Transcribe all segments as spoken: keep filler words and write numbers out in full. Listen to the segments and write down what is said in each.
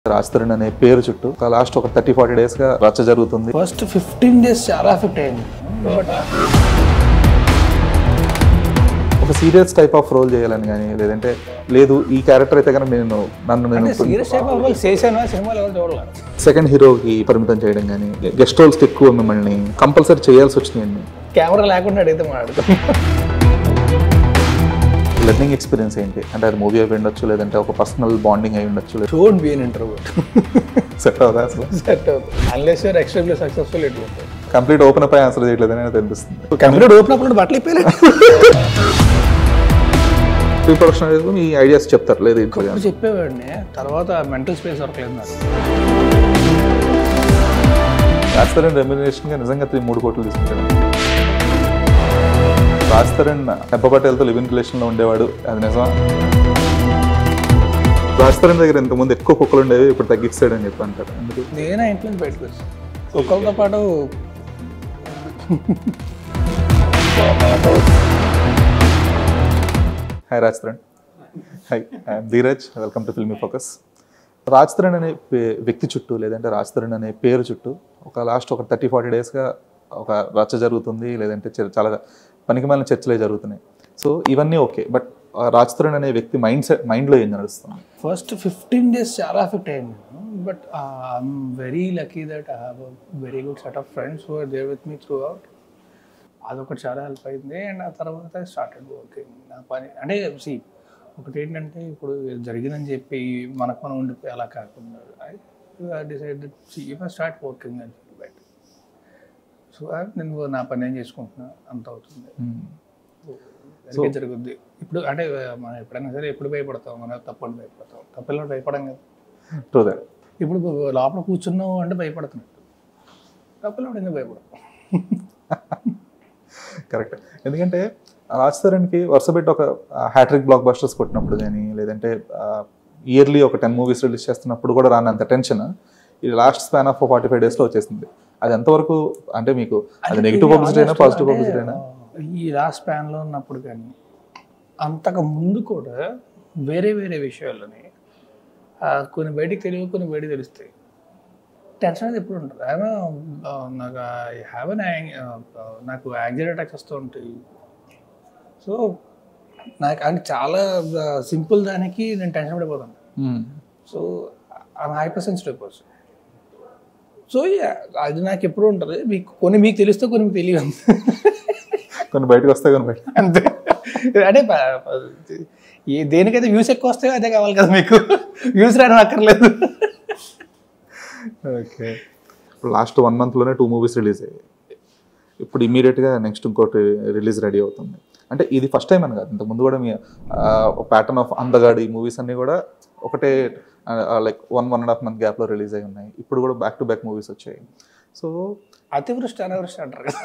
రాజ్తరుణ్ అనే పేరు చుట్టూ లాస్ట్ ఒక థర్టీ ఫార్టీ డేస్ గా రచ్చ జరుగుతుంది. ఫస్ట్ ఫిఫ్టీన్ డేస్ చాలా ఎఫెక్ట్ అయింది. ఒక సీరియస్ టైప్ ఆఫ్ రోల్ చేయాలని కానీ లేదంటే లేదు ఈ క్యారెక్టర్ అయితే కనుక నేను నన్ను నేను సీరియస్ టైప్ ఆఫ్ రోల్ చేశాను సినిమాలో ఎవరు చూడలేదు. సెకండ్ హీరోకి పరిమితం చేయడం కానీ గెస్ట్ రోల్స్ ఎక్కువ మిమ్మల్ని కంపల్సరీ చేయాల్సి వచ్చినాయి. కెమెరా లేకుండా అడిగితే మాట్లాడుతాం. లెర్నింగ్ ఎక్స్పీరియన్స్ ఏంటి అంటే అది మూవీ అయి ఉండొచ్చు లేదంటే ఒక పర్సనల్ బాండింగ్ అయి ఉండొచ్చు. Don't be an introvert. Set అవుదా అసలు? సెట్ అవుతుంది unless you're extremely successful. It ఉంటుంది కంప్లీట్ ఓపెన్ అప్ అయ్యి ఆన్సర్ చేయట్లేదని నాకు అనిపిస్తుంది. కంప్లీట్ ఓపెన్ అప్ బట్టలు ఇప్పలేదు. ప్రీ ప్రొడక్షన్ అనేది మీ ఐడియాస్ చెప్తారు లేదు ఇప్పుడు చెప్పేవాడిని తర్వాత మెంటల్ స్పేస్ దొరకలేదు నాకు. రాజ్తరుణ్ రెమ్యునరేషన్గా నిజంగా త్రీ మూడు కోట్లు తీసుకుంటాడు. రాజ్తరుణ్ హెబ్బ పటేల్తో లివ్ ఇన్ రిలేషన్లో ఉండేవాడు, అది నిజం. రాజ్తరుణ్ దగ్గర ఇంతకుముందు ఎక్కువ కుక్కలు ఉండేవి, ఇప్పుడు తగ్గిస్తాడు అని చెప్పి అంటారు. ఎందుకు? నేనే ఇంట్లో నుంచి బయటకు వచ్చి కుక్కలతో పాటు hi Raj Tarun. Hi, I'm Dheeraj. Welcome to Filmy Focus. Raj Tarun అనే వ్యక్తి చుట్టూ లేదంటే రాజ్తరుణ్ అనే పేరు చుట్టూ ఒక లాస్ట్ ఒక థర్టీ ఫార్టీ డేస్గా ఒక రచ్చ జరుగుతుంది, లేదంటే చాలా పనికిమాలిన చర్చలే జరుగుతున్నాయి. సో ఇవన్నీ ఓకే, బట్ రాజ్తరుణ్ అనే వ్యక్తి మైండ్ సెట్ మైండ్లో ఏం నడుస్తుంది? ఫస్ట్ ఫిఫ్టీన్ డేస్ చాలా ఎఫెక్ట్ అయింది. But I'm very lucky that I have a very good set of friends who are there with me throughout. అదొకటి చాలా హెల్ప్ అయింది. అండ్ ఆ తర్వాత స్టార్టెడ్ వర్కింగ్. నా పని అంటే సి ఒకటి ఏంటంటే ఇప్పుడు జరిగిందని చెప్పి మనకు మనం ఉండిపోయి అలా కాకుండా I decide see if I start working అని ఫీల్ బెటర్. సో నేను నా పని ఏం చేసుకుంటున్నా అంత అవుతుంది, జరుగుద్ది. ఇప్పుడు అంటే మనం ఎప్పుడైనా సరే ఎప్పుడు భయపడతాం, మనం తప్పని భయపడతాం. తప్పలో భయపడం కదా. ఇప్పుడు లోపల కూర్చున్నావు అంటే భయపడుతున్నట్టు, తప్పలో ఎందుకు భయపడతాం? కరెక్ట్. ఎందుకంటే రాజ్తరుణ్కి వరుసపెట్టి ఒక హ్యాట్రిక్ బ్లాక్ బస్టర్స్ కొట్టినప్పుడు కానీ లేదంటే ఇయర్లీ ఒక టెన్ మూవీస్ రిలీజ్ చేస్తున్నప్పుడు కూడా రానంత టెన్షన్ ఈ last span of forty five డేస్లో వచ్చేసింది. అది ఎంతవరకు అంటే మీకు అది నెగిటివ్ పబ్లిసిటీ అయినా పాజిటివ్ పబ్లిసిటీ అయినా? ఈ లాస్ట్ స్పాన్లో ఉన్నప్పుడు కానీ అంతకు ముందు కూడా వేరే వేరే విషయాలని కొన్ని బయటికి తెలియవు, కొన్ని బయటికి తెలుస్తాయి. టెన్షన్ అనేది ఎప్పుడు ఉంటుంది. ఐఎమ్ నాకు ఐ హ్యావ్ అన్ నాకు యాంగ్జైటీ అటాక్స్ వస్తూ ఉంటాయి. సో నాకు అంటే చాలా సింపుల్ దానికి నేను టెన్షన్ పడిపోతాను. So I'm hyper sensitive person. So అది నాకు ఎప్పుడు ఉంటుంది. మీకు కొన్ని మీకు తెలుస్తే కొన్ని మీకు తెలియదు, కొన్ని బయటకు వస్తాయి, కొన్ని బయట అంతే. అంటే దేనికైతే వ్యూస్ ఎక్కువ వస్తాయో అదే కావాలి కదా మీకు. వ్యూస్ రావడం అక్కర్లేదు. ఓకే. ఇప్పుడు లాస్ట్ వన్ మంత్లోనే టూ మూవీస్ రిలీజ్ అయ్యాయి. ఇప్పుడు ఇమీడియట్గా నెక్స్ట్ ఇంకోటి రిలీజ్ రెడీ అవుతుంది. అంటే ఇది ఫస్ట్ టైం అని కాదు, ఇంతకుముందు కూడా మీ ప్యాటర్న్ ఆఫ్ అందగాడి మూవీస్ అన్నీ కూడా ఒకటే like one one and half month గ్యాప్లో రిలీజ్ అయి ఉన్నాయి. ఇప్పుడు కూడా బ్యాక్ టు బ్యాక్ మూవీస్ వచ్చాయి. సో అతివృష్టి అనావృష్టి అంటారు కదా,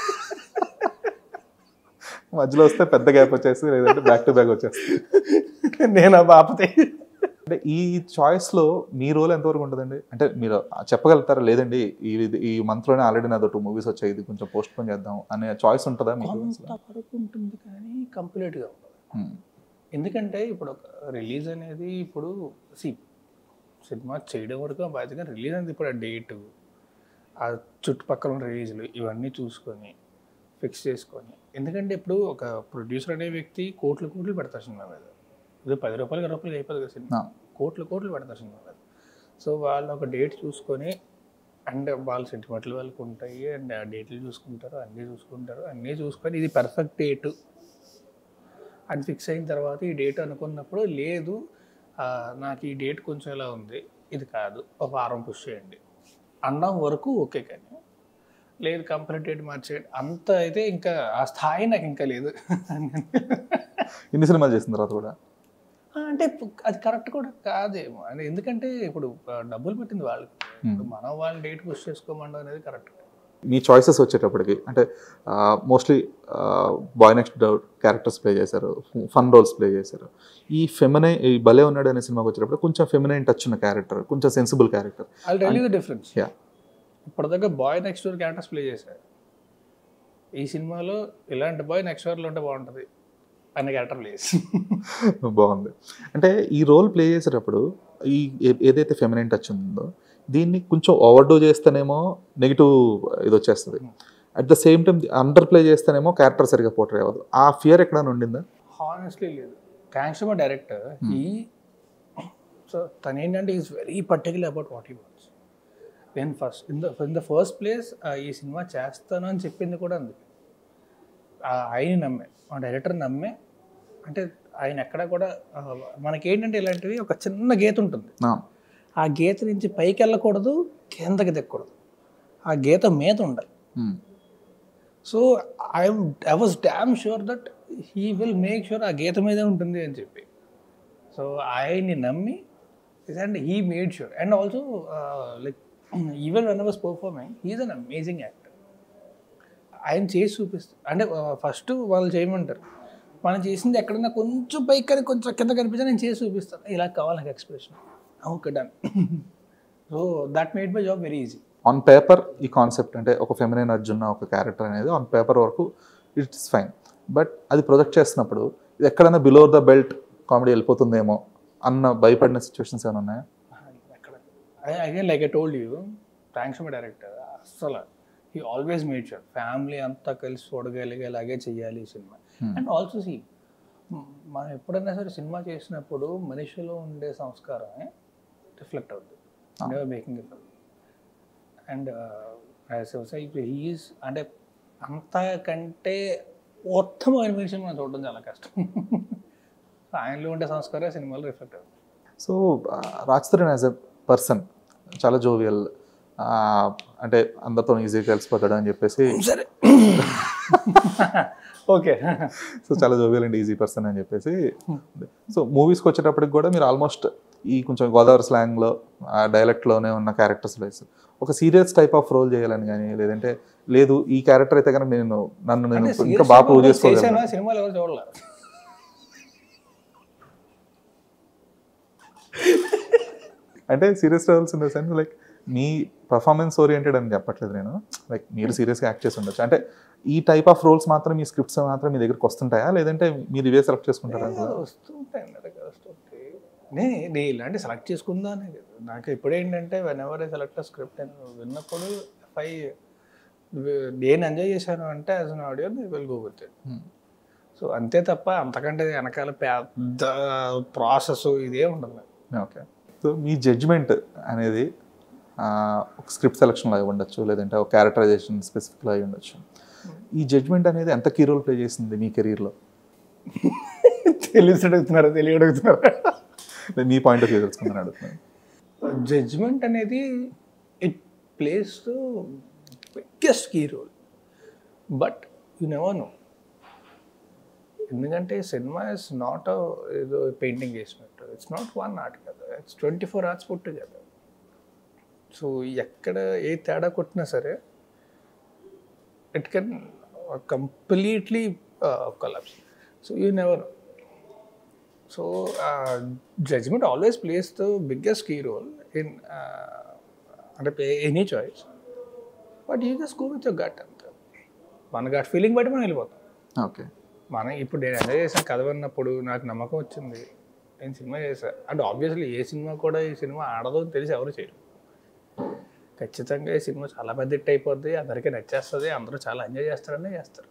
మధ్యలో వస్తే పెద్ద గ్యాప్ వచ్చేసి లేదంటే బ్యాక్ టు బ్యాక్ వచ్చేస్తుంది. నేను ఆ బాపతే. అంటే ఈ చాయిస్లో మీ రోల్ ఎంతవరకు ఉంటుందండి? అంటే మీరు చెప్పగలుగుతారా లేదండి ఈ ఈ మంత్లోనే ఆల్రెడీ నాతో టూ మూవీస్ వచ్చాయి, ఇది కొంచెం పోస్ట్ పోన్ చేద్దాం అనే చాయిస్ ఉంటుందా మీకు? అంతవరకు ఉంటుంది కానీ కంప్లీట్గా ఉంటుంది. ఎందుకంటే ఇప్పుడు ఒక రిలీజ్ అనేది ఇప్పుడు సి సినిమా చేయడం వరకు బాధ్యతగా రిలీజ్ అనేది ఇప్పుడు ఆ డేటు, ఆ చుట్టుపక్కల ఉన్న రిలీజ్లు ఇవన్నీ చూసుకొని ఫిక్స్ చేసుకొని. ఎందుకంటే ఇప్పుడు ఒక ప్రొడ్యూసర్ అనే వ్యక్తి కోట్లు కోట్లు పెడతారు సినిమా మీద. ఇది పది రూపాయలు ఇరవై రూపాయలు అయిపోతుంది కదా సినిమా, కోట్లు కోట్లు పెడతారు సినిమా మీద. సో వాళ్ళు ఒక డేట్ చూసుకొని అండ్ వాళ్ళ సెంటిమెంట్లు వాళ్ళకి ఉంటాయి అండ్ ఆ డేట్లు చూసుకుంటారు, అన్నీ చూసుకుంటారు. అన్నీ చూసుకొని ఇది పర్ఫెక్ట్ డేటు అని ఫిక్స్ అయిన తర్వాత ఈ డేట్ అనుకున్నప్పుడు లేదు నాకు ఈ డేట్ కొంచెం ఇలా ఉంది, ఇది కాదు ఒక వారం పుష్ చేయండి అన్నం వరకు ఓకే. కానీ లేదు కంప్లీట్ డేట్ మార్చేయండి అంత అయితే ఇంకా ఆ స్థాయి నాకు ఇంకా లేదు. ఇన్ని సినిమాలు చేసిన తర్వాత కూడా అంటే అది కరెక్ట్ కూడా కాదేమో అని. ఎందుకంటే ఇప్పుడు డబ్బులు పెట్టింది వాళ్ళకి, మనం వాళ్ళని డేట్ పుష్ చేసుకోమండం అనేది కరెక్ట్. మీ చాయిసెస్ వచ్చేటప్పటికి అంటే mostly boy next door characters play చేశారు, ఫన్ రోల్స్ ప్లే చేశారు. ఈ ఫెమినైన్ ఈ భలే ఉన్నాడు అనే సినిమాకి వచ్చేటప్పుడు కొంచెం ఫెమినైన్ టచ్ ఉన్న క్యారెక్టర్, కొంచెం sensible character. I tell you the difference. Yeah, ఇప్పటిదాకా boy next door characters play చేశారు. ఈ సినిమాలో ఇలాంటి బాయ్ నెక్స్ట్ డోర్లో ఉంటే బాగుంటుంది అనే క్యారెక్టర్ ప్లే చేసి బాగుంది. అంటే ఈ రోల్ ప్లే చేసేటప్పుడు ఈ ఏ- ఏదైతే ఫెమినైన్ టచ్ ఉందో దీన్ని కొంచెం ఓవర్డో చేస్తేనేమో నెగిటివ్ ఇది వచ్చేస్తుంది. At the same time under play చేస్తేనేమో క్యారెక్టర్ సరిగా పోర్ట్రే అవ్వదు. ఆ ఫియర్ ఎక్కడైనా ఉండిందా? హానెస్ట్లీ లేదు. Thanks to my director. ఈ సో తను ఏంటంటే is very particular about what he wants. నేను first in the in the first place ఈ సినిమా చేస్తాను అని చెప్పింది కూడా అందుకే. ఆయన నమ్మే, మా డైరెక్టర్ నమ్మే. అంటే ఆయన ఎక్కడ కూడా మనకేంటంటే ఇలాంటివి ఒక చిన్న గీత ఉంటుంది. ఆ గీత నుంచి పైకి వెళ్ళకూడదు, కిందకి దిక్కకూడదు. ఆ గీత మీద ఉండాలి. So I I was damn sure that he will make sure ఆ గీత మీదే ఉంటుంది అని చెప్పి. సో ఆయన్ని నమ్మి and he made sure. And also like even when I was performing he is an amazing actor. ఆయన చేసి చూపిస్తారు. అంటే ఫస్ట్ వాళ్ళు చేయమంటారు, మనం చేసింది ఎక్కడైనా కొంచెం పైకి కానీ కొంచెం కింద కనిపించి నేను చేసి చూపిస్తాను, ఇలా కావాలి నాకు expression. Okay done. So that made my job very easy. On paper ఈ కాన్సెప్ట్ అంటే ఒక ఫెమినైన్ అర్జున్ ఒక క్యారెక్టర్ అనేది ఆన్ పేపర్ వరకు ఇట్స్ ఫైన్. బట్ అది ప్రొజెక్ట్ చేసినప్పుడు ఇది ఎక్కడైనా బిలో ద బెల్ట్ కామెడీ వెళ్ళిపోతుందేమో అన్న భయపడిన సిచ్యువేషన్స్ ఏమైనా ఉన్నాయా? ఎక్కడ again like I told you, thanks to my director. అస్సలు he always made sure family అంతా కలిసి చూడగలిగేలాగే చెయ్యాలి ఈ సినిమా. అండ్ ఆల్సో సీ, మనం ఎప్పుడైనా సరే సినిమా చేసినప్పుడు మనిషిలో ఉండే సంస్కారమే రిఫ్లెక్ట్ అవుతుంది. Never making it. And he is అంటే అంతకంటే ఉత్తమమైన మనిషిని మనం చూడడం చాలా కష్టం. ఆయనలో ఉండే సంస్కారం సినిమాలో రిఫ్లెక్ట్ అవుతుంది. So Raj Tarun as a person చాలా జోవియల్, అంటే అందరితో ఈజీగా కలిసిపోతాడు అని చెప్పేసి, సరే ఓకే, సో చాలా జోవియల్ అండ్ ఈజీ పర్సన్ అని చెప్పేసి. సో మూవీస్కి వచ్చేటప్పటికి కూడా మీరు ఆల్మోస్ట్ ఈ కొంచెం గోదావరి స్లాంగ్లో ఆ డైలెక్ట్లోనే ఉన్న క్యారెక్టర్స్ వేసి ఒక సీరియస్ టైప్ ఆఫ్ రోల్ చేయాలని కానీ, లేదంటే లేదు ఈ క్యారెక్టర్ అయితే కనుక నేను నన్ను నేను ఇంకా బాగా ప్రూవ్ చేసుకోగలను. సినిమాలు ఎవరు చూడలేదు. అంటే serious roles in the sense like మీ పర్ఫార్మెన్స్ ఓరియంటెడ్ అని చెప్పట్లేదు నేను, లైక్ మీరు సీరియస్గా యాక్ట్ చేసి ఉండొచ్చు. అంటే ఈ టైప్ ఆఫ్ రోల్స్ మాత్రం మీ స్క్రిప్ట్స్ మాత్రం మీ దగ్గరికి వస్తుంటాయా, లేదంటే మీరు ఇవే సెలెక్ట్ చేసుకుంటారా? వస్తుంటాయి వస్తుంటాయి. నేను నేను ఇలాంటి సెలెక్ట్ చేసుకుందా అనేది నాకు ఇప్పుడు ఏంటంటే whenever I select script నేను విన్నప్పుడు ఐ నేను ఎంజాయ్ చేశాను అంటే as an audio I will go with it. So అంతే తప్ప అంతకంటే వెనకాల పెద్ద ప్రాసెస్ ఇదే ఉండదు. ఓకే. సో మీ జడ్జ్మెంట్ అనేది ఒక స్క్రిప్ట్ సెలక్షన్లో అయి ఉండొచ్చు, లేదంటే ఒక క్యారెక్టరైజేషన్ స్పెసిఫిక్లో అయి ఉండొచ్చు. ఈ జడ్జ్మెంట్ అనేది ఎంత కీ రోల్ ప్లే చేసింది మీ కెరీర్లో? తెలిసి అడుగుతున్నారా తెలియ అడుగుతున్నారా? మీ పాయింట్ ఆఫ్ వ్యూ తెలుసుకుందని అడుగుతున్నాను. జడ్జ్మెంట్ అనేది it plays biggest key role, but you never know. ఎందుకంటే సినిమా ఇస్ నాట్ ఏదో పెయింటింగ్ చేసినట్టు, ఇట్స్ నాట్ వన్ ఆర్ట్ కదా, ఇట్స్ ట్వంటీ ఫోర్ ఆర్ట్స్ పుట్టు కదా. సో ఎక్కడ ఏ తేడా కొట్టినా సరే it can completely collapse. So you never. So judgement always plays the biggest key role in అంటే any choice, but you just go with your gut. అంతే, మన గట్ ఫీలింగ్ బట్టి మనం వెళ్ళిపోతాం. ఓకే. మనం ఇప్పుడు నేను ఎంజాయ్ చేసాను కథ విన్నప్పుడు నాకు నమ్మకం వచ్చింది, నేను సినిమా చేశాను అంటే ఆబ్వియస్లీ ఏ సినిమా కూడా ఈ సినిమా ఆడదో అని తెలిసి ఎవరు చేయరు. ఖచ్చితంగా ఈ సినిమా చాలా పెద్ద హిట్ అయిపోద్ది, అందరికీ నచ్చేస్తుంది, అందరూ చాలా ఎంజాయ్ చేస్తారనే చేస్తారు.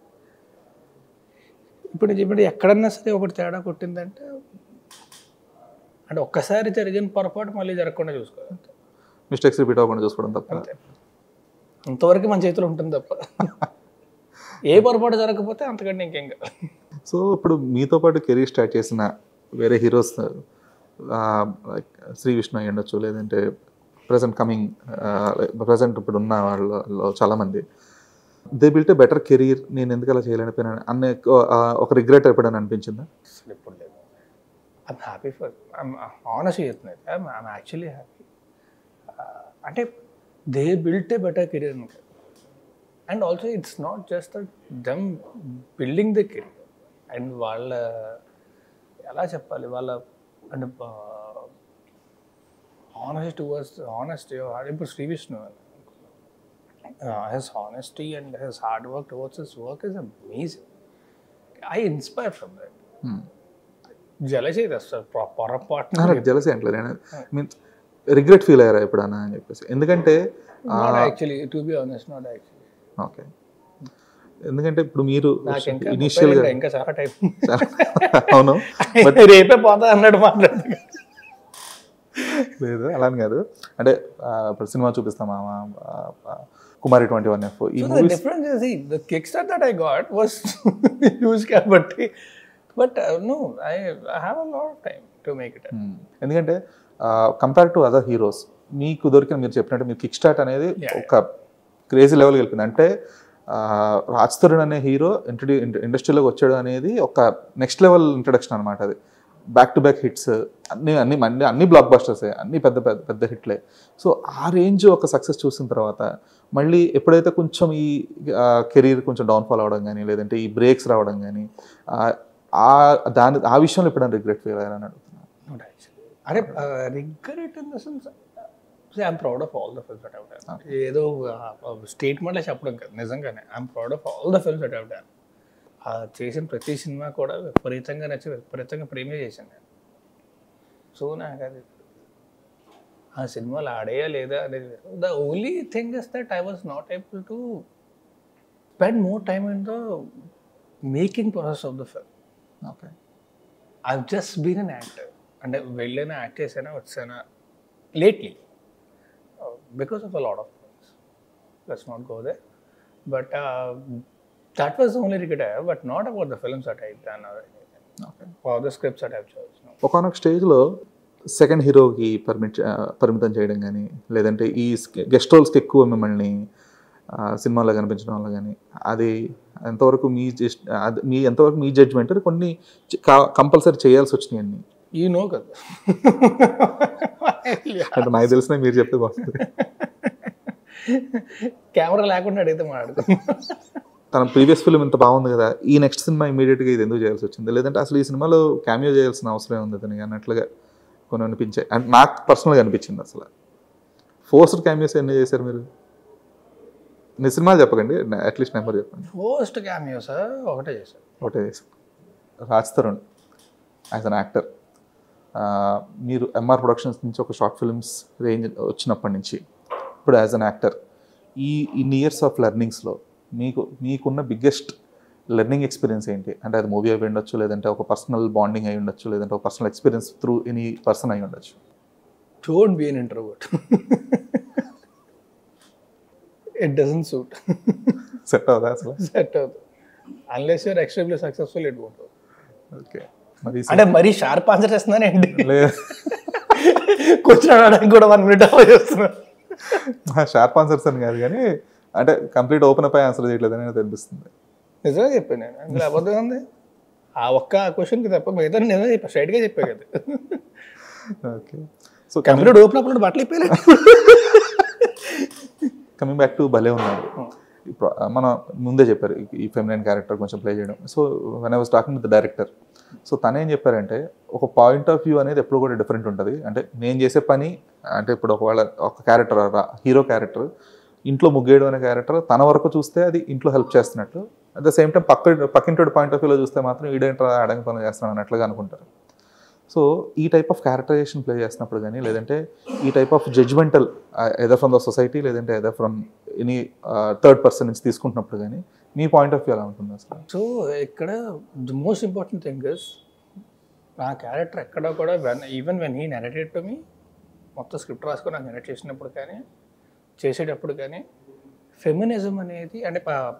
ఇప్పుడు ఇప్పుడు ఎక్కడన్నా సరే ఒకటి తేడా కొట్టిందంటే అంటే ఒక్కసారి జరిగిన పొరపాటు మళ్ళీ జరగకుండా చూసుకోవాలి. మిస్టేక్స్ రిపీట్ అవ్వకుండా చూసుకోవడం తప్ప. అంతే, అంతవరకు మన చేతిలో ఉంటుంది తప్ప ఏ పొరపాటు జరగకపోతే అంతకంటే ఇంకేం కాదు. సో ఇప్పుడు మీతో పాటు కెరీర్ స్టార్ట్ చేసిన వేరే హీరోస్ లైక్ శ్రీ విష్ణు అయ్యి ఉండొచ్చు, లేదంటే ప్రజెంట్ కమింగ్ ప్రజెంట్ ఇప్పుడు ఉన్న వాళ్ళలో చాలామంది they built a better career, నేను ఎందుకు అలా చేయలేకపోయినా అన్న ఒక రిగ్రెట్ ఎప్పుడైనా అనిపించిందా? అసలు ఎప్పుడు లేదు. ఐమ్ హ్యాపీ ఫర్ ఆనెస్ట్గా చెప్తున్నాను, ఐమ్ ఐమ్ యాక్చువల్లీ హ్యాపీ. అంటే they built a better career అనుకో. And also it's not just them building the career and వాళ్ళ ఎలా చెప్పాలి వాళ్ళ అంటే ఆనెస్ట్ టువర్డ్స్ ఆనెస్ట్ ఇప్పుడు Sri Vishnu his honesty and his hard work towards his work is amazing. I inspire from that. Jealousy తెస్తారు పొరపాటు jealousy అంటలేదు నేను మీన్ రిగ్రెట్ ఫీల్ అయ్యారా ఎప్పుడన్నా అని చెప్పేసి. ఎందుకంటే actually to be honest not actually. Okay, ఎందుకంటే ఇప్పుడు మీరు నాకు ఇనిషియల్ గా ఇంకా చాలా టైం అవును రేపే పోతా అన్నాడు మాట్లాడు లేదు అలాని కాదు, అంటే ఇప్పుడు సినిమా చూపిస్తామా కుమారి ట్వంటీ వన్ ఎఫ్ ఈ So the difference is, see, the kickstart that I got was huge kabatti, but uh, no, I, I have a lot of time to make it. Hmm. ఎందుకంటే కంపేర్ టు అదర్ హీరోస్ మీకు దొరికిన మీరు చెప్పినట్టు మీరు kick start అనేది ఒక crazy లెవెల్కి వెళ్ళిపోయింది. అంటే రాజ్ తరుణ్ అనే హీరో ఇంట్రడ్యూ ఇండస్ట్రీలోకి వచ్చాడు అనేది ఒక నెక్స్ట్ లెవెల్ ఇంట్రడక్షన్ అనమాట. అది బ్యాక్ టు బ్యాక్ హిట్స్ అన్ని అన్ని అన్ని అన్ని బ్లాక్ బస్టర్సే, అన్ని పెద్ద పెద్ద పెద్ద హిట్లే. సో ఆ రేంజ్ ఒక సక్సెస్ చూసిన తర్వాత మళ్ళీ ఎప్పుడైతే కొంచెం ఈ కెరీర్ కొంచెం డౌన్ఫాల్ అవడం కానీ లేదంటే ఈ బ్రేక్స్ రావడం కానీ దాని ఆ విషయంలో ఎప్పుడైనా రిగ్రెట్ ఫీల్ అయ్యారని అడుగుతున్నాను. అరే regret in the sense, I'm proud of all the films that I have done. ఏదో స్టేట్మెంట్లో చెప్పడం కాదు, నిజంగానే I'm proud of all the films that I have done. చేసిన ప్రతి సినిమా కూడా విపరీతంగా నచ్చి విపరీతంగా ప్రేమే చేశాను నేను. సో నాకు అది ఆ సినిమాలు ఆడేయా లేదా అనేది, the only thing is that I was not able to spend more time in the making process of the film. Okay, I just been an actor. అంటే వెళ్ళైనా యాక్ట్ చేసానా వచ్చానా lately because of a lot of things. Let's not go there, but that was the only regret I have, but not about the films that I've done or anything. Okay. Or the scripts that I've chosen. ఒకనొక స్టేజ్లో second హీరోకి permit పరిమితం చేయడం కానీ లేదంటే ఈ guest రోల్స్కి ఎక్కువ మిమ్మల్ని సినిమాలో కనిపించడం వల్ల కానీ అది ఎంతవరకు మీ జస్ట్ మీ ఎంతవరకు మీ జడ్జ్మెంట్ కొన్ని కంపల్సరీ చేయాల్సి వచ్చినాయి అన్ని ఈ నో కదా అంటే నాకు తెలిసిన మీరు చెప్తే బాగుంటుంది. కెమెరా లేకుండా అడిగితే మాట్లాడుతున్నాం. తన ప్రీవియస్ ఫిల్మ్ ఇంత బాగుంది కదా, ఈ నెక్స్ట్ సినిమా ఇమీడియట్గా ఇది ఎందుకు చేయాల్సి వచ్చింది, లేదంటే అసలు ఈ సినిమాలో క్యామియో చేయాల్సిన అవసరం ఉంది అతనికి అన్నట్లుగా కొన్ని అనిపించాయి. అండ్ నాకు పర్సనల్గా అనిపించింది. అసలు ఫోర్స్డ్ క్యామియోస్ ఎన్ని చేశారు మీరు? నీ సినిమాలు చెప్పకండి, అట్లీస్ట్ నెంబర్ చెప్పండి. ఫోర్స్డ్ క్యామియోస్ ఒకటే చేశారు. ఒకటే చేశారు. Raj Tarun as an actor, మీరు ఎంఆర్ ప్రొడక్షన్స్ నుంచి ఒక షార్ట్ ఫిల్మ్స్ రేంజ్ వచ్చినప్పటి నుంచి ఇప్పుడు యాజ్ అన్ యాక్టర్ ఈ ఇన్ ఇయర్స్ ఆఫ్ లెర్నింగ్స్లో మీకు మీకున్న బిగ్గెస్ట్ లెర్నింగ్ ఎక్స్పీరియన్స్ ఏంటి? అంటే అది మూవీ అయి ఉండొచ్చు, లేదంటే ఒక పర్సనల్ బాండింగ్ అయి ఉండొచ్చు, లేదంటే ఒక personal experience through any person అయి ఉండొచ్చు. Don't be an introvert. It doesn't suit. Set అవుదా అసలు? సెట్ అవుతుంది. Unless you're extremely successful it won't. Okay, మరి అంటే మరీ షార్ప్ ఆన్సర్ చేస్తున్నానండి. లేదు, కూర్చోడానికి కూడా వన్ మినిట్ అలా చేస్తున్నాను. షార్ప్ ఆన్సర్స్ అని కాదు కానీ అంటే కంప్లీట్ ఓపెన్ అప్ అయ్యి ఆన్సర్ చేయట్లేదని నాకు అనిపిస్తుంది. నిజంగా చెప్పాను నేను, అందులో అబద్ధం ఉంది. ఆ ఒక్క క్వశ్చన్కి తప్ప మిగతా నిజంగా చెప్పా, స్ట్రైట్గా చెప్పా కదా. Okay, so complete open up బట్టలు ఇప్పలేదు. కమింగ్ బ్యాక్ టు భలే ఉన్నాడు, మనం ముందే చెప్పారు ఈ ఫెమినైన్ క్యారెక్టర్ కొంచెం ప్లే చేయడం. So when I was talking with the director, so తనేం చెప్పారంటే ఒక పాయింట్ ఆఫ్ వ్యూ అనేది ఎప్పుడు కూడా డిఫరెంట్ ఉంటుంది. అంటే నేను చేసే పని అంటే ఇప్పుడు ఒకవేళ ఒక క్యారెక్టర్ హీరో క్యారెక్టర్ ఇంట్లో ముగ్గేయడం అనే క్యారెక్టర్ తన వరకు చూస్తే అది ఇంట్లో హెల్ప్ చేస్తున్నట్టు, అట్ ద సేమ్ టైం పక్క పక్కింటి పాయింట్ ఆఫ్ వ్యూలో చూస్తే మాత్రం ఈడేంట్రా అడంగి పనులు చేస్తున్నాను అన్నట్లుగా అనుకుంటారు. సో ఈ టైప్ ఆఫ్ క్యారెక్టరైజేషన్ ప్లే చేసినప్పుడు కానీ లేదంటే ఈ type of judgemental either from the society లేదంటే either from any third person నుంచి తీసుకుంటున్నప్పుడు కానీ మీ పాయింట్ ఆఫ్ వ్యూ ఎలా ఉంటుంది అసలు? సో ఇక్కడ the most important thing is నా క్యారెక్టర్ ఎక్కడ కూడా when even when he narrated to me, మొత్తం స్క్రిప్ట్ రాసుకొని నాకు నెరేట్ చేసినప్పుడు కానీ చేసేటప్పుడు కానీ ఫెమినిజం అనేది అంటే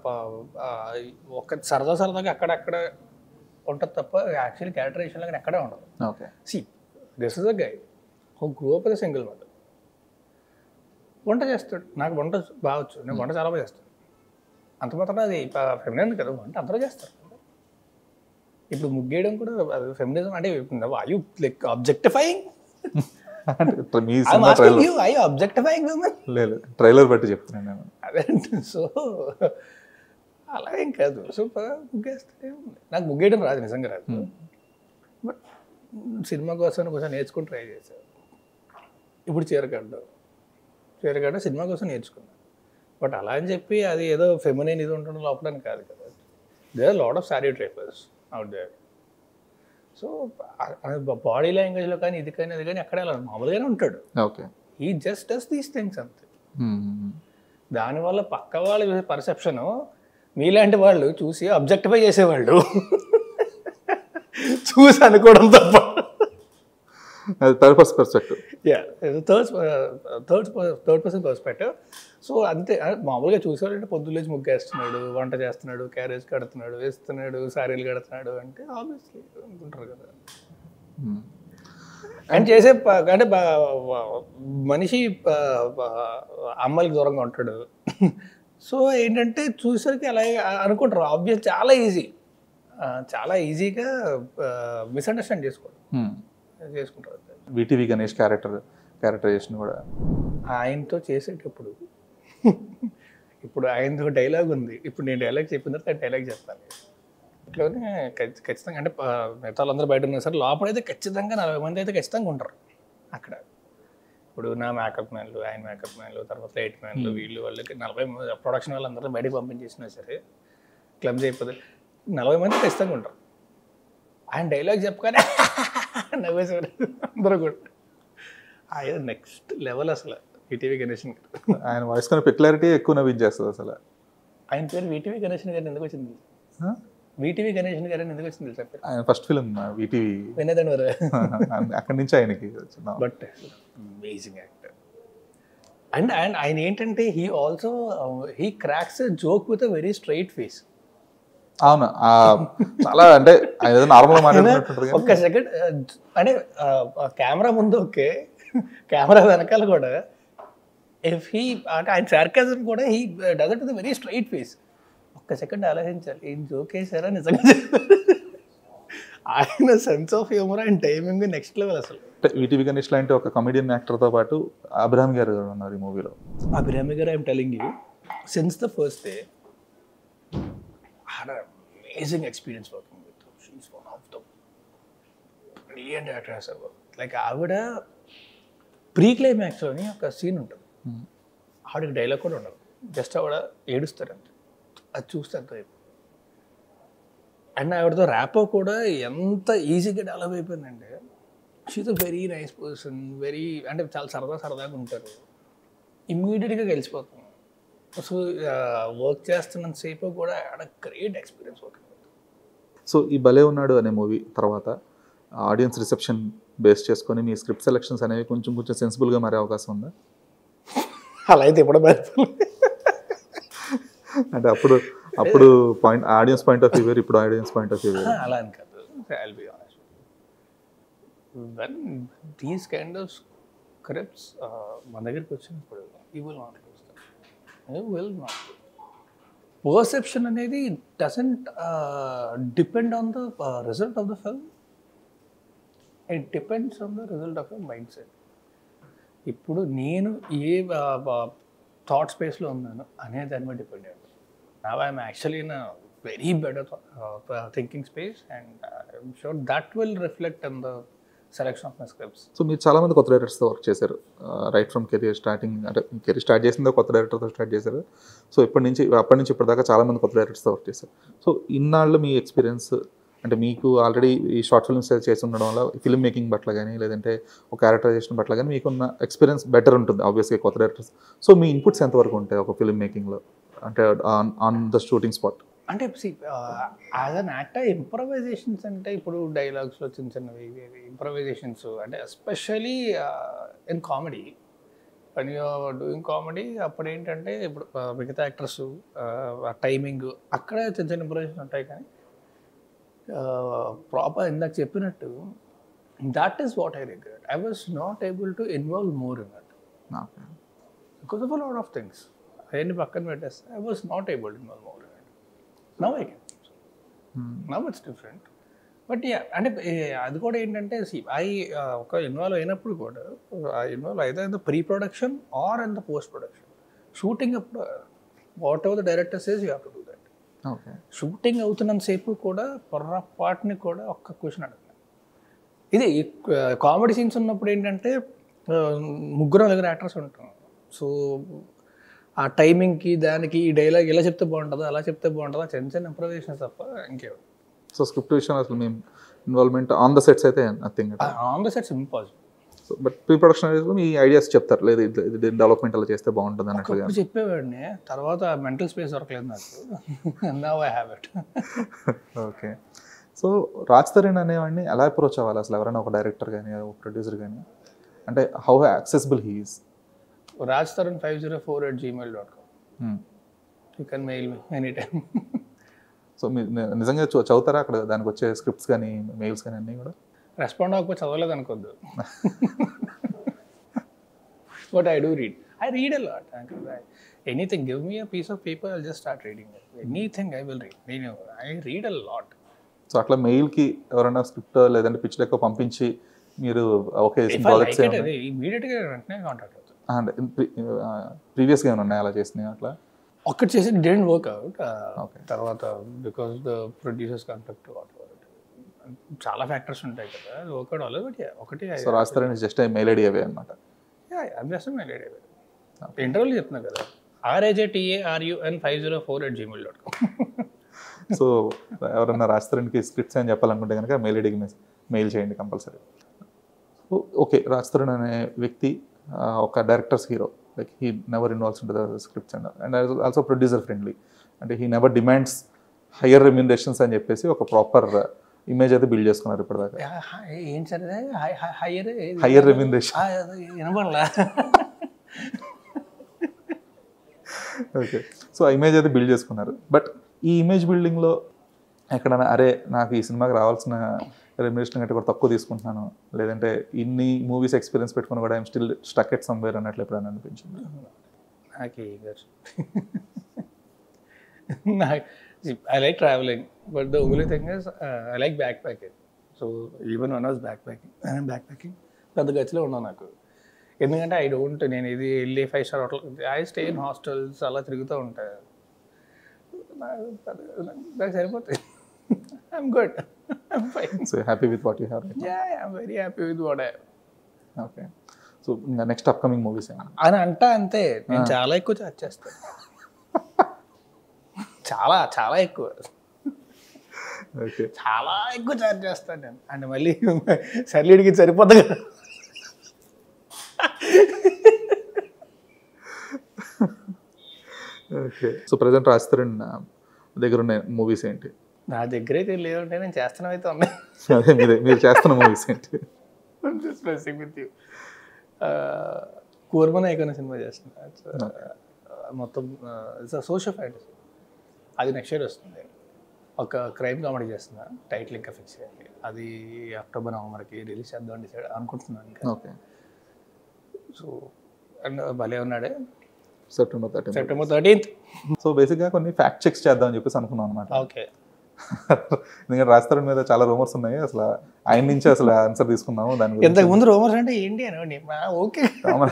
ఒక సరదా సరదాగా అక్కడక్కడ ఉంటుంది తప్ప యాక్చువల్లీ క్యారెక్టరైజేషన్ లాగా ఎక్కడే ఉండదు. Okay, see this is a guy who grew up with single mother. వంట చేస్తాడు, నాకు వంట బాగొచ్చు, నేను వంట చాలా బాగా చేస్తాను. అంత మాత్రం అది ఫెమినిజం కదా, వంట అందరూ చేస్తారు. ఇప్పుడు ముగ్గేయడం కూడా అది ఫెమినిజం అంటే ఐ యు లైక్ ఆబ్జెక్టిఫైయింగ్? లేదు, ట్రైలర్ బట్టి చెప్తున్నాను నేను. అదే సో అలా ఏం కాదు. సో ముగ్గేస్తే నాకు ముగ్గేయడం రాదు, నిజంగా రాదు. బట్ సినిమా కోసం కొంచెం నేర్చుకుని ట్రై చేశాను. ఇప్పుడు చీరగడ్డ చీరగడ్డ సినిమా కోసం నేర్చుకున్నాను. బట్ అలా అని చెప్పి అది ఏదో ఫెమినైన్ ఇది ఉండడం లోపడానికి కాదు కదా. There are lot of sari drapers out there. So body లాంగ్వేజ్లో కానీ ఇది కానీ అది కానీ అక్కడ అలా మామూలుగానే ఉంటాడు. ఓకే. ఈ జస్ట్ డస్ దీస్ థింగ్స్ అంతే. దానివల్ల పక్క వాళ్ళ పర్సెప్షన్ మీలాంటి వాళ్ళు చూసి అబ్జెక్టిఫై చేసేవాళ్ళు చూసి అనుకోవడం తప్ప. Third person perspective. Yeah third third third person perspective. So అంతే, మామూలుగా చూసేవాళ్ళంటే పొద్దులేసి ముగ్గేస్తున్నాడు, వంట చేస్తున్నాడు, క్యారేజ్ కడుతున్నాడు, వేస్తున్నాడు, శారీలు కడుతున్నాడు అంటే ఆబ్వియస్లీ అనుకుంటారు కదా. అండ్ చేసే అంటే మనిషి అమ్మాయికి దూరంగా ఉంటాడు. సో ఏంటంటే చూసేసరికి అలాగే అనుకుంటారు. ఆబ్వియస్ చాలా ఈజీ, చాలా ఈజీగా మిస్అండర్స్టాండ్ చేసుకోవడం చేసుకుంటారు. విటివి గణేష్ క్యారెక్టర్ క్యారెక్టరైజేషన్ కూడా ఆయనతో చేసేటప్పుడు ఇప్పుడు ఆయనతో డైలాగ్ ఉంది. ఇప్పుడు నేను డైలాగ్ చెప్పిన తర్వాత డైలాగ్ చెప్తాను. ఇట్లోనే ఖచ్చితంగా అంటే మిగతా వాళ్ళందరూ బయట ఉన్నారు సార్, లోపలైతే ఖచ్చితంగా నలభై మంది అయితే ఖచ్చితంగా ఉంటారు అక్కడ. ఇప్పుడు నా మేకప్ మ్యాన్లు, ఆయన మేకప్ మ్యాన్లు, తర్వాత లైట్ మ్యాన్లు, వీళ్ళు వాళ్ళకి నలభై ప్రొడక్షన్ వాళ్ళందరూ బయటకు పంపించేసినా సరే క్లబ్స్ అయిపోతుంది, నలభై మంది ఖచ్చితంగా ఉంటారు. ఆయన డైలాగ్ చెప్పగానే నవ్వేసారు అందరూ కూడా. ఆయన నెక్స్ట్ లెవెల్ అసలు విటివి గణేషన్ గారు. ఆయన వాయిస్ కన్నా పెక్యులారిటీ ఎక్కువ నవ్వించేస్తుంది అసలు. ఆయన పేరు విటివి గణేషన్ గారిని ఎందుకు వచ్చింది? విటివి గణేషన్ గారిని ఎందుకు వచ్చింది చెప్పారు? ఆయన ఫస్ట్ ఫిల్మ్ విటివి వినేదండి వారు, అక్కడి నుంచి ఆయనకి. But amazing actor. And and ఆయన ఏంటంటే he also he cracks joke with a very straight face. అవును, చాలా అంటే ఆయన నార్మల్ మాట్లాడుతుంటారు. ఒక్క సెకండ్ అంటే కెమెరా ముందు ఓకే, కెమెరా వెనకాల కూడా ఇఫ్ హీ అంటే ఆయన సార్కాజం కూడా he does it with very straight face. ఒక్క సెకండ్ ఆలోచించాలి, ఏం జోక్ వేసారా నిజంగా. ఆయన sense of humour and timing next level అసలు. విటివి గణేష్ లాంటి ఒక కమెడియన్ యాక్టర్తో పాటు అభిరామి గారు ఉన్నారు ఈ మూవీలో. Abhirami garu I'm telling you since the first day had an amazing experience working with her. She's one of the brilliant actors ever. Like ఆవిడ ప్రీ క్లైమాక్స్లోని ఒక సీన్ ఉంటుంది, ఆవిడకి డైలాగ్ కూడా ఉండదు, జస్ట్ ఆవిడ ఏడుస్తారంటే అది చూస్తే అంత అయిపోయింది. అండ్ ఆవిడతో ర్యాపో కూడా ఎంత ఈజీగా డెవలప్ అయిపోయిందంటే she's a very nice person, very అంటే చాలా సరదా సరదాగా ఉంటారు, ఇమ్మీడియట్గా గెలిచిపోతుంది. సో వర్క్ చేస్తున్నంతసేపు కూడా గ్రేట్ ఎక్స్పీరియన్స్ వర్కింగ్. సో ఈ భలే ఉన్నాడు అనే మూవీ తర్వాత ఆడియన్స్ రిసెప్షన్ బేస్ చేసుకొని మీ స్క్రిప్ట్ సెలెక్షన్స్ అనేవి కొంచెం కొంచెం సెన్సిబుల్గా మారే అవకాశం ఉందా? అలా అయితే ఇప్పుడు అంటే అప్పుడు అప్పుడు point audience point of view వేరు, ఇప్పుడు ఆడియన్స్ పాయింట్ ఆఫ్ వ్యూ వేరు. అలా అని కాదు, I'll be honest, when these kind of scripts మన దగ్గరికి వచ్చినప్పుడు you will not lose that, you will not lose. Perception అనేది doesn't depend on the result of the film, it depends on the result of your mind set. ఇప్పుడు నేను a thought స్పేస్లో ఉన్నాను అనే దాని మీద డిపెండ్ అయ్యాను. Now I'm actually in a very better thinking space and I'm sure that will reflect on the selection of my scripts. So మీరు చాలామంది కొత్త డైరెక్టర్స్తో వర్క్ చేశారు, రైట్ ఫ్రమ్ కెరియర్ స్టార్టింగ్, అంటే కెరియర్ స్టార్ట్ చేసిందో కొత్త డైరెక్టర్తో స్టార్ట్ చేశారు. సో ఇప్పటి నుంచి అప్పటి నుంచి ఇప్పటిదాకా చాలామంది కొత్త డైరెక్టర్స్తో వర్క్ చేశారు. సో ఇన్నాళ్ళు మీ ఎక్స్పీరియన్స్ అంటే మీకు ఆల్రెడీ ఈ షార్ట్ ఫిల్మ్స్ చేసి ఉండడం వల్ల ఫిల్మ్ మేకింగ్ పట్ల కానీ లేదంటే ఒక క్యారెక్టరైజేషన్ పట్ల కానీ మీకున్న ఎక్స్పీరియన్స్ బెటర్ ఉంటుంది ఆబ్వియస్గా కొత్త డైరెక్టర్స్. సో మీ ఇన్పుట్స్ ఎంతవరకు ఉంటాయి ఒక ఫిల్మ్ మేకింగ్లో, అంటే on on the shooting spot? అంటే యాజ్ అన్ యాక్టర్ ఇంప్రవైజేషన్స్ అంటే ఇప్పుడు డైలాగ్స్లో చిన్న చిన్నవి ఇంప్రవైజేషన్స్ అంటే especially in comedy, when you are doing comedy అప్పుడు ఏంటంటే ఇప్పుడు మిగతా యాక్టర్స్ టైమింగ్ అక్కడ చిన్న చిన్న ఇంప్రవైజేషన్స్ ఉంటాయి. కానీ ప్రాపర్ ఇందాక చెప్పినట్టు that is what I regret. I was not able to involve more in that because of a lot of things. అవన్నీ పక్కన పెట్టేస్తే I was not able to involve more in that. Now I can, now it's different. But yeah అంటే అది కూడా ఏంటంటే I ఒక involve అయినప్పుడు కూడా ఆ ఇన్వాల్వ్ అయితే in the pre production or in the post production. Shooting అప్పుడు whatever the director says you have to do that. Shooting అవుతున్నంతసేపు కూడా పొర్రపాటుని కూడా ఒక్క క్వశ్చన్ అడగలేదు. ఇది కామెడీ సీన్స్ ఉన్నప్పుడు ఏంటంటే ముగ్గురు నలుగురు యాక్టర్స్ ఉంటాం. సో ఆ టైమింగ్కి దానికి ఈ డైలాగ్ ఇలా చెప్తే బాగుంటుందా అలా చెప్తే బాగుంటుందా చిన్న చిన్న ఇంప్రవైజేషన్స్ తప్ప ఇంకేం. సో స్క్రిప్ట్ విషయం అసలు మేము ఇన్వాల్వ్మెంట్ ఆన్ ద సెట్స్ అయితే nothing. On the sets impossible. So but pre production మీ ఐడియాస్ చెప్తారు, లేదు ఇది డెవలప్మెంట్ అలా చేస్తే బాగుంటుంది అన్నట్లుగా. ఇప్పుడు చెప్పేవాడిని, తర్వాత మెంటల్ స్పేస్ దొరకలేదు నాకు. Now I have it. Okay. So Raj Tarun అనేవాడిని ఎలా అప్రోచ్ అవ్వాలి అసలు ఎవరైనా ఒక డైరెక్టర్ కానీ ఒక ప్రొడ్యూసర్ కానీ, అంటే how accessible he is? Raj Tarun five zero four at Gmail dot com. You can mail me any time. సో మీరు నిజంగా చదువుతారా అక్కడ దానికి వచ్చే స్క్రిప్ట్స్ కానీ మెయిల్స్ కానీ అన్నీ కూడా? రెస్పాండ్ అవ్వకపోతే చదవలేదు అనుకోద్దు. But I do read. I read a lot. Anything give me a piece of paper, I just start reading. Anything I will read. నేను I read a lot. So అట్లా మెయిల్కి ఎవరైనా స్క్రిప్ట్ లేదంటే పిచ్ లెక్క పంపించి మీరు ఓకే ఇమీడియట్గా వెంటనే కాంటాక్ట్ అవుతుంది. అంటే ప్రీవియస్గా ఏమైనా ఉన్నాయి అలా చేసినాయి అట్లా? ఒక్కటి చేసి డెంట్ వర్క్ అవుట్. తర్వాత బికాస్ ద ప్రొడ్యూసర్స్ కాంటాక్ట్ చాలా ఫ్యాక్టర్స్ ఉంటాయి కదా, అది వర్క్అవుట్ అవ్వలేదు. బట్ ఒకటి Raj Tarun just mail ID అవే అనమాట. జస్ట్ మెయిల్ ఐడి అవే. ఇంటర్వ్యూలో చెప్తున్నా కదా, ఆర్ఏజేటీఏఆర్యుఎన్ five zero four at Gmail dot com. So ఎవరన్నా రాజ్ తరుణ్కి స్క్రిప్ట్స్ అని చెప్పాలనుకుంటే కనుక మెయిల్ ఐడికి మెయిల్ చేయండి కంపల్సరీ. ఓకే, రాజ్ తరుణ్ అనే వ్యక్తి ఒక directors hero, like he never involves in the scripts and and also producer friendly. అంటే he never demands higher remunerations అని చెప్పేసి ఒక ప్రాపర్ ఇమేజ్ అయితే బిల్డ్ చేసుకున్నారు ఇప్పటిదాకా. ఏం సార్ హయ్యర్ హయ్యర్ రెమ్యూనరేషన్? వినబడలా. ఓకే, సో ఆ ఇమేజ్ అయితే బిల్డ్ చేసుకున్నారు. బట్ ఈ ఇమేజ్ బిల్డింగ్లో ఎక్కడైనా అరే నాకు ఈ సినిమాకి రావాల్సిన రెమ్యూనరేషన్ కంటే కూడా తక్కువ తీసుకుంటున్నాను, లేదంటే ఇన్ని మూవీస్ ఎక్స్పీరియన్స్ పెట్టుకుని కూడా I'm still stuck at somewhere అన్నట్లు ఎప్పుడైనా అనిపించింది? నాకు నాకు I like travelling, but the only thing is I like backpacking. So even one was backpacking, నేను బ్యాక్ ప్యాకింగ్ పెద్ద గచ్చిలో ఉన్నాను నాకు. ఎందుకంటే ఐ డోంట్, నేను ఇది వెళ్ళి five star hotel, I stay in hostels అలా తిరుగుతూ ఉంటాయి. నాకు సరిపోతాయి. I'm good, I'm fine. So happy with what you have? Yeah, I'm very happy with what I have. Okay, so ఇంకా నెక్స్ట్ అప్కమింగ్ మూవీస్ అని అంటా అంతే. నేను చాలా ఎక్కువ చార్జ్ చేస్తాను, చాలా చాలా ఎక్కువ. ఓకే, చాలా ఎక్కువ చార్జ్ చేస్తాను నేను. అండ్ మళ్ళీ సర్లీడికి సరిపోద్ది కదా. Okay, so present Raj Tarun దగ్గర ఉన్న మూవీస్ ఏంటి? నా దగ్గర అయితే లేదంటే నేను చేస్తున్నా అయితే ఉన్నాయి. అదే మీరు మీరు చేస్తున్న మూవీస్ ఏంటి? కూర్మన్ ఐకాన్ సినిమా చేస్తున్నా, మొత్తం సోషల్ ఫ్యాంటసీ. అది నెక్స్ట్ ఇయర్ వస్తుంది. ఒక క్రైమ్ కామెడీ చేస్తున్నా, టైటిల్ ఇంకా ఫిక్స్ చేయాలి. అది అక్టోబర్ నవంబర్కి రిలీజ్ చేద్దాం డిసైడ్ అనుకుంటున్నాను ఇంకా. Okay, so and Bhale Unnade September thirteenth September thirteenth so బేసిక్గా కొన్ని ఫ్యాక్ట్ చెక్స్ చేద్దామని చెప్పేసి అనుకున్నాం అనమాట. ఓకే, ఎందుకంటే రాజ్ తరుణ్ మీద చాలా రూమర్స్ ఉన్నాయి, అసలు ఆయన నుంచి అసలు ఆన్సర్ తీసుకున్నాము దాని గురించి. ఇంతకు ముందు రూమర్స్ అంటే ఏంటి అని. ఓకే,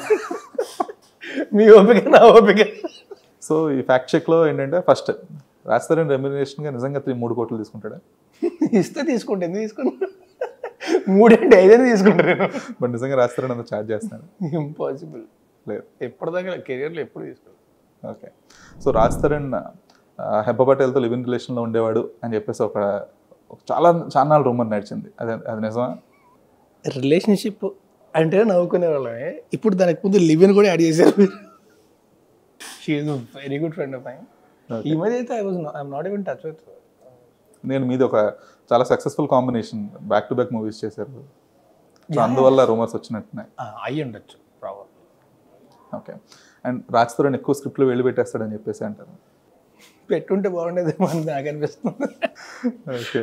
మీ ఓపిక నా ఓపిక. సో ఈ ఫ్యాక్ట్ చెక్లో ఏంటంటే ఫస్ట్ రాజ్ తరుణ్ రెమ్యూనరేషన్గా నిజంగా త్రీ మూడు కోట్లు తీసుకుంటాడా? ఇస్తే తీసుకుంటే ఎందుకు తీసుకుంటా, మూడేంటి ఐదైనా తీసుకుంటాను నేను. బట్ నిజంగా రాజ్ తరుణ్ అంత ఛార్జ్ చేస్తున్నాడు? ఇంపాసిబుల్. లేదు, ఎప్పటిదాకా కెరియర్లో ఎప్పుడు తీసుకుంటాను. ఓకే, సో రాజ్ తరుణ్ హెబ్బ పటేల్తో లివ్ ఇన్ రిలేషన్లో ఉండేవాడు అని చెప్పేసి ఒక చాలా చాలా రూమర్ నడిచింది, అదే అది నిజమా? రిలేషన్షిప్ అంటే నవ్వుకునే వాళ్ళమే, ఇప్పుడు దానికి ముందు లివ్ ఇన్ కూడా యాడ్ చేశారు. She is very good friend of mine. ఈ మధ్య అయితే I was I'm not even touch with. నేను మీది ఒక చాలా successful combination, back to back movies చేశారు, సో అందువల్ల రూమర్స్ వచ్చినట్టున్నాయి. అయ్యి ఉండొచ్చు problem. Okay, and Raj Tarun ఎక్కువ స్క్రిప్ట్లో వెళ్ళి పెట్టేస్తాడని చెప్పేసి అంటారు. పెట్టుంటే బాగుండేది అని నాకు అనిపిస్తుంది. Okay,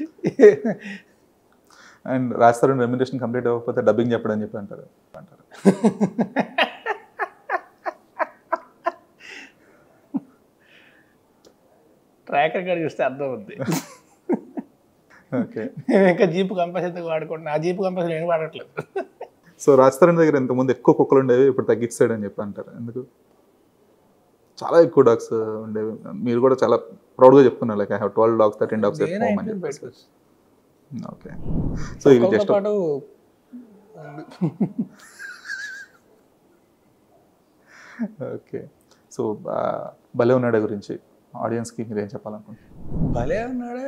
and Raj Tarun remuneration complete అవ్వకపోతే డబ్బింగ్ చెప్పడని చెప్పి అంటారు అంటారు ట్రాక్ రికార్డ్ చూస్తే అర్థం అవుద్ది. ఓకే, నేను ఇంకా జీప్ కంపెస్ ఎందుకు వాడుకుంటున్నా, ఆ జీప్ కంపెస్ నేను వాడట్లేదు. సో రాజ్ తరుణ్ దగ్గర ఇంతకుముందు ఎక్కువ కుక్కలు ఉండేవి, ఇప్పుడు తగ్గించాడని చెప్పి అంటారు, ఎందుకు? చాలా ఎక్కువ డాగ్స్ ఉండేవి, మీరు కూడా చాలా ప్రౌడ్గా చెప్తున్నారు, like I have twelve dogs thirteen dogs at home అని చెప్పేసి. ఓకే, సో ఇది just okay, so Bhale Unnade గురించి ఆడియన్స్కి మీరు ఏం చెప్పాలనుకుంటున్నారు? భలే ఉన్నాడే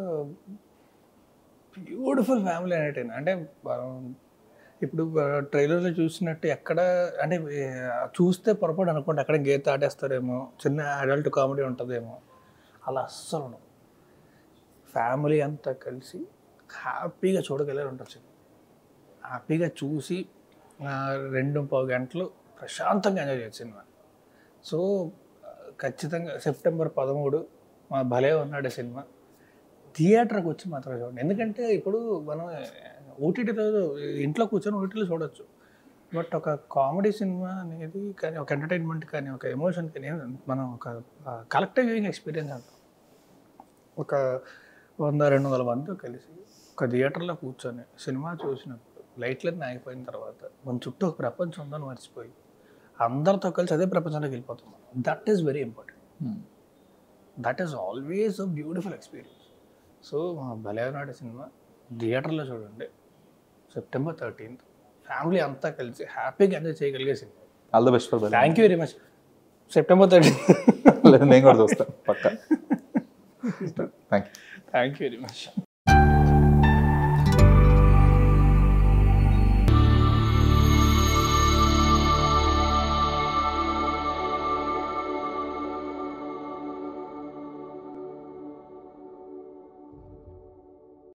బ్యూటిఫుల్ ఫ్యామిలీ ఎంటర్టైన్. అంటే మనం ఇప్పుడు ట్రైలర్లో చూసినట్టు ఎక్కడ అంటే ఏ, చూస్తే పొరపాటు అనుకోండి ఎక్కడ గీత ఆడేస్తారేమో, చిన్న అడల్ట్ కామెడీ ఉంటుందేమో, అలా అస్సలు ఉండదు. ఫ్యామిలీ అంతా కలిసి హ్యాపీగా చూడగలిగారు ఉంటుంది సినిమా. హ్యాపీగా చూసి ఆ, రెండు పావు గంటలు ప్రశాంతంగా ఎంజాయ్ చేయొచ్చు సినిమా. సో ఖచ్చితంగా సెప్టెంబర్ పదమూడు మా భలే ఉన్నాడు సినిమా థియేటర్కి వచ్చి మాత్రం చూడండి. ఎందుకంటే ఇప్పుడు మనం ఓటీటీలో ఇంట్లో కూర్చొని ఓటీటీలో చూడొచ్చు. బట్ ఒక కామెడీ సినిమా అనేది కానీ ఒక ఎంటర్టైన్మెంట్ కానీ ఒక ఎమోషన్ కానీ మనం ఒక కలెక్టివ్ వ్యూయింగ్ ఎక్స్పీరియన్స్ అంటాం. ఒక వంద రెండు వందల మందితో కలిసి ఒక థియేటర్లో కూర్చొని సినిమా చూసినప్పుడు లైట్లన్నీ ఆగిపోయిన తర్వాత మన చుట్టూ ఒక ప్రపంచం ఉందని మర్చిపోయి అందరితో కలిసి అదే ప్రపంచంలోకి వెళ్ళిపోతాం. That is very important. That is always a beautiful experience. So మా భలే నాటి సినిమా థియేటర్లో చూడండి సెప్టెంబర్ థర్టీన్త్ ఫ్యామిలీ అంతా కలిసి హ్యాపీగా ఎంజాయ్ చేయగలిగే సినిమా. All the best for Bhale. Thank you very much. September thirteenth నేను కూడా చూస్తాను పక్కా. Thank you thank you very much.